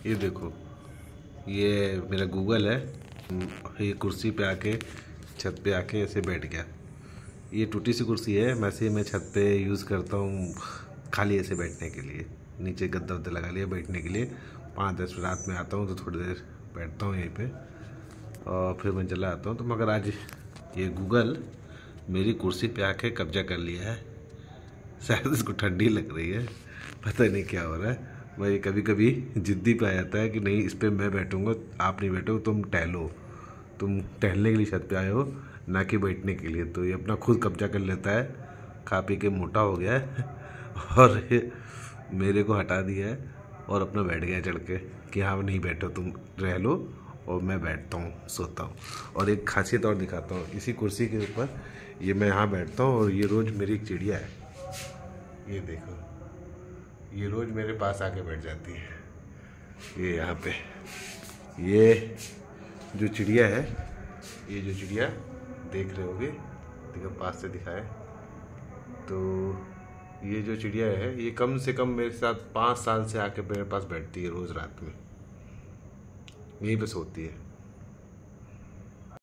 ये देखो, ये मेरा गूगल है। ये कुर्सी पे आके, छत पे आके ऐसे बैठ गया। ये टूटी सी कुर्सी है, वैसे मैं छत पे यूज़ करता हूँ खाली ऐसे बैठने के लिए। नीचे गद्दा वद्दा लगा लिया बैठने के लिए। 5-10 रात में आता हूँ तो थोड़ी देर बैठता हूँ यहीं पे और फिर मैं चला आता हूँ। तो मगर आज ये गूगल मेरी कुर्सी पे आके कब्जा कर लिया है। शायद इसको ठंडी लग रही है, पता नहीं क्या हो रहा है। भाई कभी कभी जिद्दी पे आ जाता है कि नहीं, इस पर मैं बैठूंगा, आप नहीं बैठो, तुम टहलो। तुम टहलने के लिए छत पे आए हो, ना कि बैठने के लिए। तो ये अपना खुद कब्जा कर लेता है। खा पी के मोटा हो गया है और ये मेरे को हटा दिया है और अपना बैठ गया चढ़ के कि हाँ नहीं बैठो, तुम रह लो और मैं बैठता हूँ, सोता हूँ। और एक खासियत और दिखाता हूँ, इसी कुर्सी के ऊपर ये मैं यहाँ बैठता हूँ और ये रोज़ मेरी एक चिड़िया है, ये देखो, ये रोज़ मेरे पास आके बैठ जाती है। ये यहाँ पे ये जो चिड़िया है, ये जो चिड़िया देख रहे होगे, देखो पास से दिखाए तो ये जो चिड़िया है ये कम से कम मेरे साथ 5 साल से आके मेरे पास बैठती है रोज़ रात में, यहीं पे सोती है।